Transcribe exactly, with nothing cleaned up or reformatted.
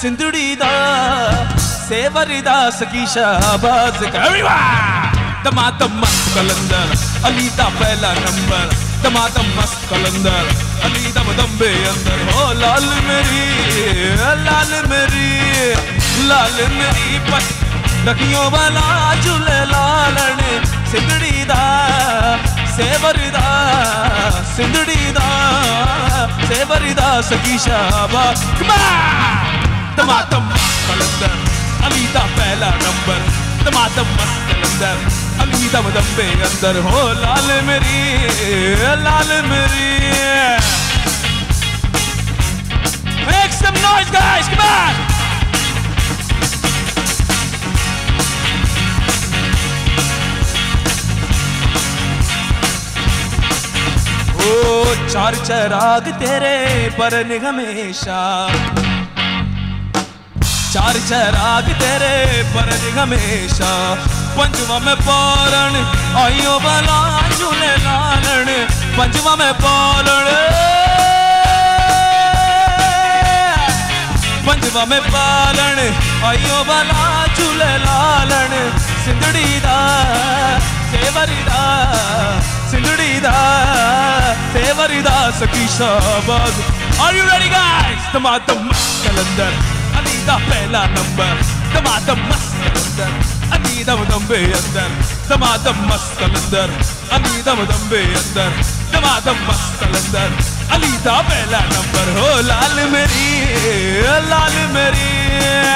सिंधड़ी दा सेवरी दा सकी शाहबाज दमादम मस्त कलंदर अली दा पहला नंबर दमादम मस्त कलंदर अली दम दम्बे अंदर हो लाल मेरी लाल मेरी लाल मेरी पट रखियों वाला झूले लालन सिंधड़ी दा सेवरी दा सिंधड़ी दा सेवरी दा सकी शाहबाज दमादम कलंदर अली दा पहला नंबर दमादम मस्त कलंदर अली दम दम्बे अंदर हो लाल मेरी लाल मेरी Make some noise guys, come on! ओ चार चराग तेरे पर हमेशा चार चराग तेरे पर हमेशा पंजवा में पालन आइयो बला झूले लालन पंजवा में पालन पंजवा में पालन आइयो बला झूले लालन सिंधड़ी दा सेवरी दा सिंधड़ी दा सेवरी दा सकी Shahbaz Are you ready guys? दमादम मस्त कलंदर अली दा पहला नंबर दमादम मस्त कलंदर अली दम दम्बे अंदर दमादम मस्त कलंदर अली दम दम्बे अंदर दमादम मस्त कलंदर अली दा पहला नंबर हो लाल मेरी लाल मेरी